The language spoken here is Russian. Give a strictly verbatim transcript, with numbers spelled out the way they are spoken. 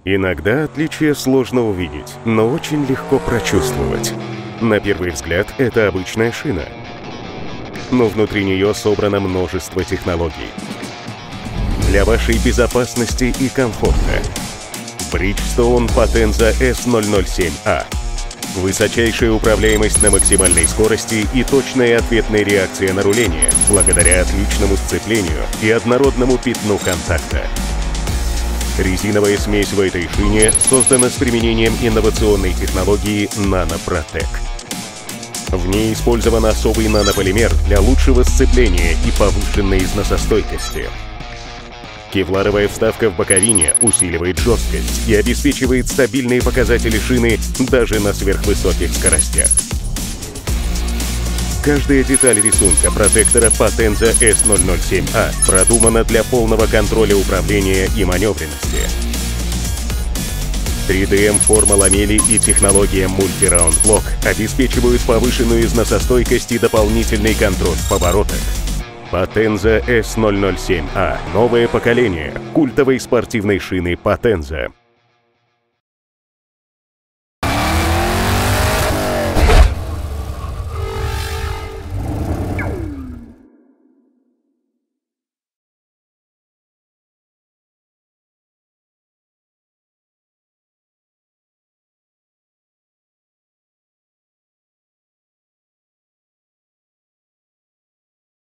Иногда отличия сложно увидеть, но очень легко прочувствовать. На первый взгляд, это обычная шина, но внутри нее собрано множество технологий. Для вашей безопасности и комфорта. Bridgestone Potenza эс ноль ноль семь а. Высочайшая управляемость на максимальной скорости и точная ответная реакция на руление, благодаря отличному сцеплению и однородному пятну контакта. Резиновая смесь в этой шине создана с применением инновационной технологии NanoProtec. В ней использован особый нанополимер для лучшего сцепления и повышенной износостойкости. Кевларовая вставка в боковине усиливает жесткость и обеспечивает стабильные показатели шины даже на сверхвысоких скоростях. Каждая деталь рисунка протектора Potenza эс ноль ноль семь а продумана для полного контроля управления и маневренности. три дэ эм-форма ламели и технология Multi-Round Block обеспечивают повышенную износостойкость и дополнительный контроль в поворотах. Potenza эс ноль ноль семь а – новое поколение культовой спортивной шины Potenza.